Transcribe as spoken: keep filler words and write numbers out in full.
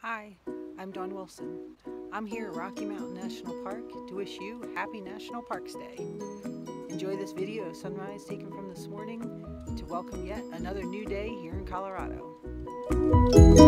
Hi, I'm Dawn Wilson. I'm here at Rocky Mountain National Park to wish you a happy National Parks Day. Enjoy this video of sunrise taken from this morning to welcome yet another new day here in Colorado.